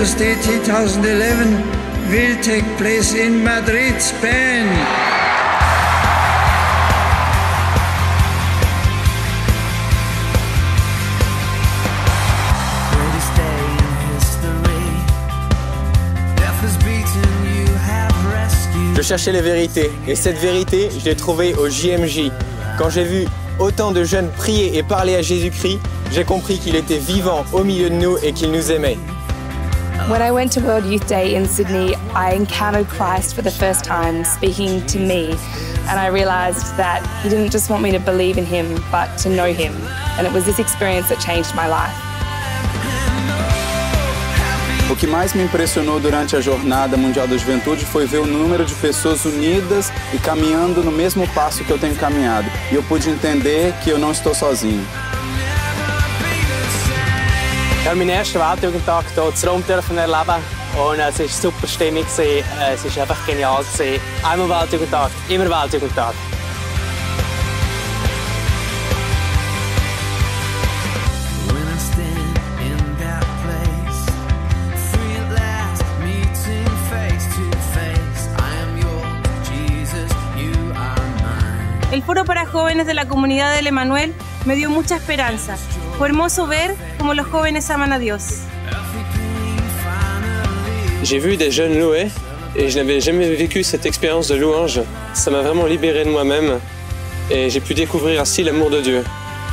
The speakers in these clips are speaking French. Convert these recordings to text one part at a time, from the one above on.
Angelus Day 2011 will take place in Madrid, Spain. Je cherchais les vérités, et cette vérité, je l'ai trouvée au JMJ. Quand j'ai vu autant de jeunes prier et parler à Jésus-Christ, j'ai compris qu'il était vivant au milieu de nous et qu'il nous aimait. When I went to World Youth Day in Sydney, I encountered Christ for the first time speaking to me, and I realized that he didn't just want me to believe in him, but to know him. And it was this experience that changed my life. O que mais me impressionou durante a Jornada Mundial da Juventude foi ver o número de pessoas unidas e caminhando no mesmo passo que eu tenho caminhado. E eu pude entender que eu não estou sozinho. Ich habe meinen ersten Weltjugendtag hier in Rom erleben und es war super Stimmung, es war einfach genial. Einmal Weltjugendtag, immer Weltjugendtag. El foro para jóvenes de la comunidad del Emanuel me dio mucha esperanza. Fue hermoso ver cómo los jóvenes aman a Dios. J'ai vu des jeunes louer et je n'avais jamais vécu cette expérience de louange. Ça m'a vraiment libéré de moi-même et j'ai pu découvrir ainsi l'amour de Dieu.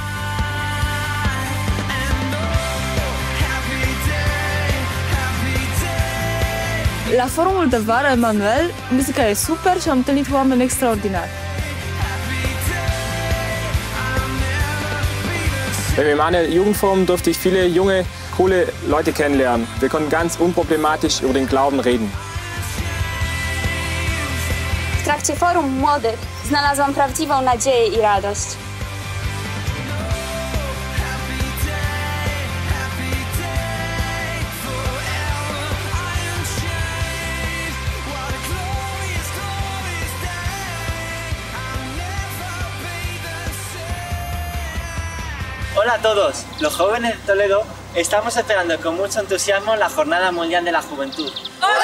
La forumul de vară Emanuel, muzica e super și am întâlnit oameni extraordinari. Beim Emanuel Jugendforum durfte ich viele junge, coole Leute kennenlernen. Wir konnten ganz unproblematisch über den Glauben reden. W trakcie forum młodych znalazłam prawdziwą nadzieję i radość. Hola a todos, los jóvenes de Toledo estamos esperando con mucho entusiasmo la Jornada Mundial de la Juventud.